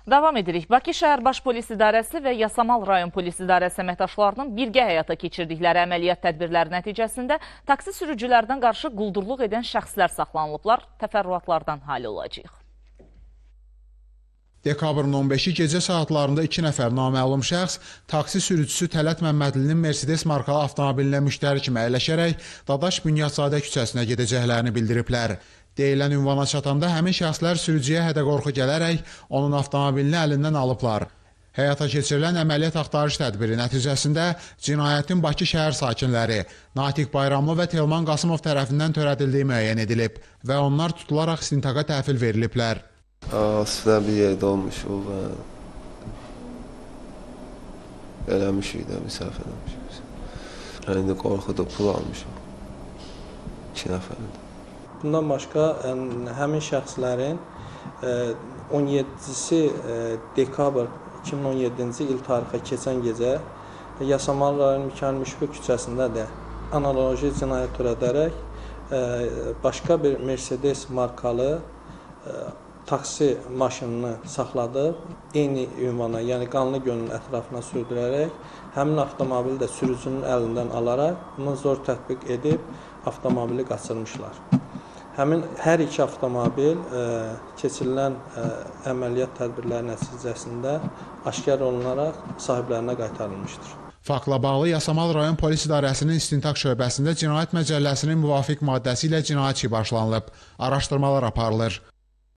Davam edirik. Bakı şəhər baş polis idarəsi və Yasamal rayon polis idarəsi əməkdaşlarının birgə həyata keçirdikləri əməliyyat tədbirləri nəticəsində taksi sürücülərdən qarşı quldurluq edən şəxslər saxlanılıblar. Təfərrüatlardan hali olacaq. Dekabrın 15-i gecə saatlarında 2 nəfər naməlum şəxs taksi sürücüsü Tələt Məmmədlinin Mercedes markalı avtomobilinə müştəri kimi əyləşərək Dadaş Bünyadzadə küçəsinə gedəcəklərini bildiriblər. Deyilən ünvana çatanda həmin şəxslər sürücüyə hədə-qorxu gələrək onun avtomobilini əlindən alıblar. Həyata keçirilən əməliyyat axtarış tədbiri nəticəsində cinayətin Bakı şəhər sakinləri Natiq Bayramlı və Telman Qasımov tərəfindən törədildiyi müəyyən edilib və onlar tutularaq istintaqa təhvil veriliblər. Asifdən bir yerdə olmuşuq və eləmişik də, misafir eləmişik. İndi qorxuda pul almışıq. 2 nəfərdir. Bundan başqa həmin şəxslərin 17-si dekabr 2017-ci il tarixə keçən gecə Yasamal rayon Mikayıl Müşfiq küçəsində də analoji cinayət törədərək başqa bir Mercedes markalı taksi maşınını saxladıb, eyni ünvana, yəni Qanlı Gölünün ətrafına sürdürərək, həmin avtomobili də sürücünün əlindən alaraq, bunu zor tətbiq edib, avtomobili qaçırmışlar. Həmin hər iki avtomobil keçirilən əməliyyat tədbirləri nəticəsində aşkar olunaraq sahiblərinə qaytarılmışdır. Faktla bağlı Yasamal rayon polis idarəsinin istintaq şöbəsində cinayət məcəlləsinin müvafiq maddəsi ilə cinayət işi başlanılıb, araşdırmalar aparılır.